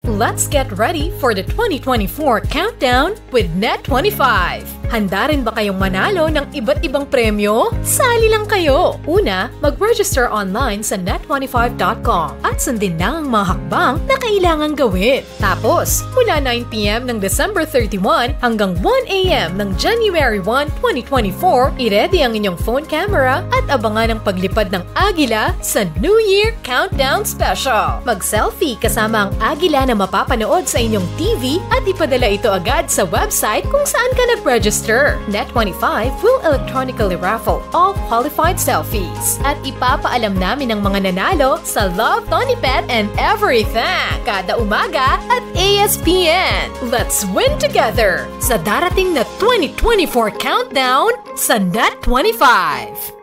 Let's get ready for the 2024 countdown with Net25. Handa rin ba kayong manalo ng iba't ibang premyo? Sali lang kayo! Una, mag-register online sa net25.com at sundin lang ang mga hakbang na kailangan gawin. Tapos, mula 9 p.m. ng December 31 hanggang 1 a.m. ng January 1, 2024, i-ready ang inyong phone camera at abangan ang paglipad ng agila sa New Year Countdown Special. Mag-selfie kasama ang agila na mapapanood sa inyong TV at ipadala ito agad sa website kung saan ka nag-register. Net25 will electronically raffle all qualified selfies. At ipapaalam namin ang mga nanalo sa Love Tony Pet and Everything kada umaga at ASPN. Let's win together sa darating na 2024 countdown sa Net25.